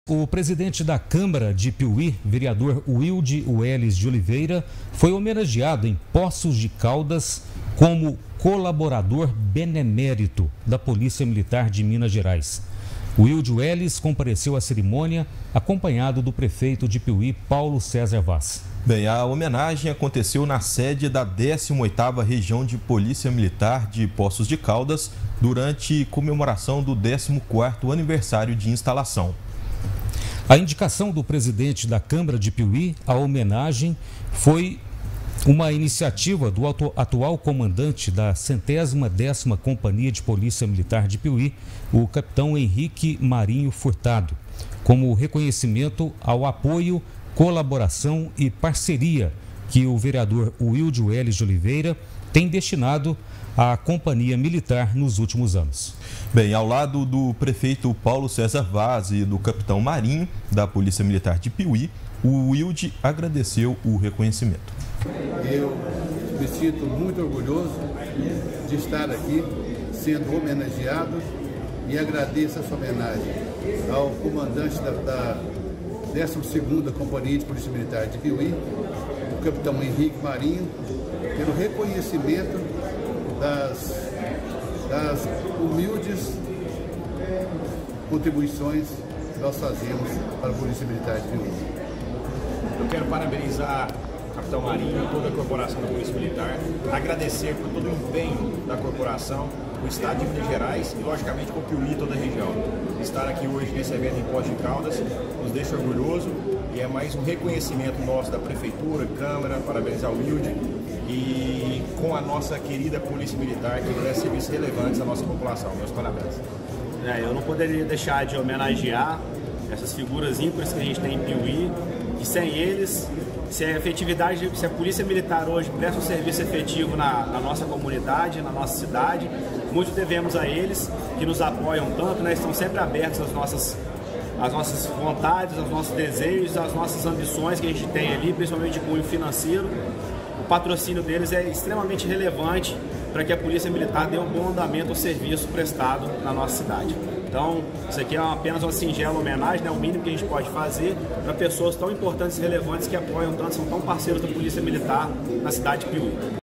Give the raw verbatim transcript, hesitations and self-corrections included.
O presidente da Câmara de Piuí, vereador Wilde Welles de Oliveira, foi homenageado em Poços de Caldas como colaborador benemérito da Polícia Militar de Minas Gerais. Wilde Welles compareceu à cerimônia acompanhado do prefeito de Piuí, Paulo César Vaz. Bem, a homenagem aconteceu na sede da décima oitava Região de Polícia Militar de Poços de Caldas durante comemoração do décimo quarto aniversário de instalação. A indicação do presidente da Câmara de Piuí à homenagem foi uma iniciativa do atual comandante da centésima décima Companhia de Polícia Militar de Piuí, o capitão Henrique Marinho Furtado, como reconhecimento ao apoio, colaboração e parceria que o vereador Wilde Welles de Oliveira tem destinado à Companhia Militar nos últimos anos. Bem, ao lado do prefeito Paulo César Vaz e do capitão Marinho, da Polícia Militar de Piuí, o Wilde agradeceu o reconhecimento. Eu me sinto muito orgulhoso de estar aqui sendo homenageado e agradeço essa homenagem ao comandante da, da décima segunda Companhia de Polícia Militar de Piuí, o capitão Henrique Marinho, pelo reconhecimento das, das humildes contribuições que nós fazemos para a Polícia Militar de Piuí. Eu quero parabenizar o capitão Marinho e toda a corporação da Polícia Militar, agradecer por todo o empenho da corporação, o Estado de Minas Gerais e, logicamente, com o Piuí e toda a região. Estar aqui hoje nesse evento em Poços de Caldas nos deixa orgulhoso e é mais um reconhecimento nosso da Prefeitura, Câmara, parabenizar o Wilde e com a nossa querida Polícia Militar que presta serviços relevantes à nossa população. Meus parabéns. É, eu não poderia deixar de homenagear essas figuras ímpares que a gente tem em Piuí, e sem eles, se a efetividade, se a Polícia Militar hoje presta um serviço efetivo na, na nossa comunidade, na nossa cidade, muito devemos a eles, que nos apoiam tanto, né, estão sempre abertos às nossas, às nossas vontades, aos nossos desejos, às nossas ambições que a gente tem ali, principalmente de cunho financeiro. O patrocínio deles é extremamente relevante para que a Polícia Militar dê um bom andamento ao serviço prestado na nossa cidade. Então, isso aqui é apenas uma singela homenagem, né, o mínimo que a gente pode fazer para pessoas tão importantes e relevantes que apoiam tanto, são tão parceiros da Polícia Militar na cidade de Piuí.